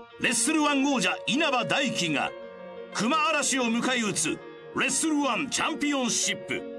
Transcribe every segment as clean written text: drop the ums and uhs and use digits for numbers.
レッスル1王者稲葉大輝が熊嵐を迎え撃つレッスル1チャンピオンシップ。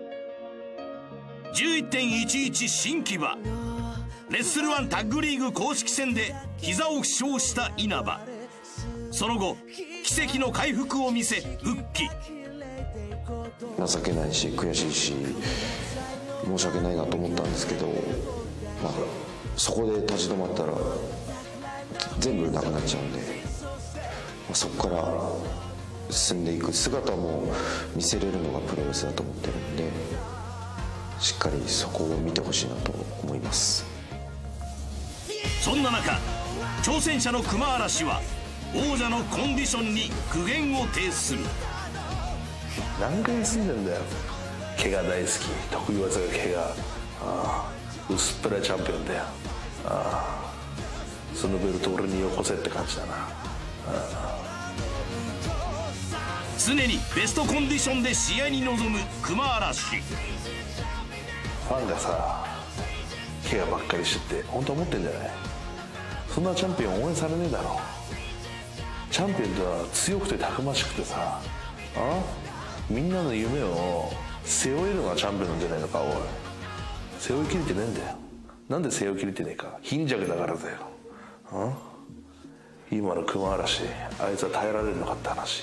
11.11 新木場。レッスル1タッグリーグ公式戦で膝を負傷した稲葉。その後奇跡の回復を見せ復帰。 情けないし悔しいし申し訳ないなと思ったんですけど、そこで立ち止まったら全部なくなっちゃうんで、そこから進んでいく姿も見せれるのがプロレスだと思ってるんで、しっかりそこを見てほしいなと思います。 そんな中、挑戦者の熊嵐は王者のコンディションに苦言を呈する。 何回休んでんだよ。怪我大好き、得意技が怪我。薄っぺらいチャンピオンだよ。そのベルト俺によこせって感じだな。 常にベストコンディションで試合に臨む熊嵐。 ファンがさ、怪我ばっかりしてって本当思ってんじゃない？そんなチャンピオン応援されねえだろ。チャンピオンとは強くてたくましくてさ、みんなの夢を背負えるのがチャンピオンなんじゃないのか。おい、背負いきれてねえんだよ。なんで背負いきれてねえか。貧弱だからだよ。今の熊嵐、あいつは耐えられるのかって話。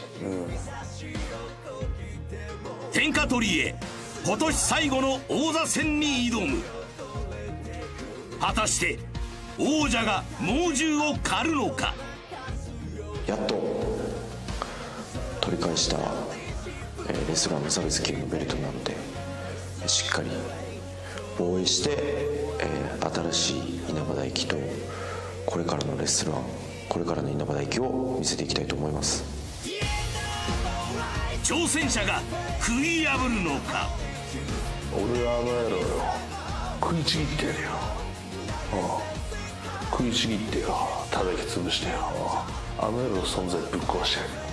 天下取りへ今年最後の王座戦に挑む。果たして王者が猛獣を狩るのか。 やっと取り返したレスラー無差別級のベルトなので、しっかり防衛して、新しい稲葉大輝とこれからのレッスル1、これからの稲葉大輝を見せていきたいと思います。 挑戦者が食い破るのか。 俺は野郎よ、食いちぎってやるよ。食いちぎってよ、叩き潰してよ、野郎の存在ぶっ壊してやるよ。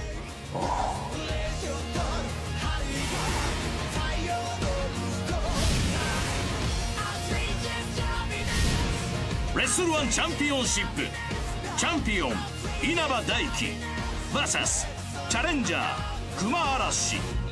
レッスル1チャンピオンシップ、チャンピオン稲葉大輝 VS チャレンジャー熊嵐。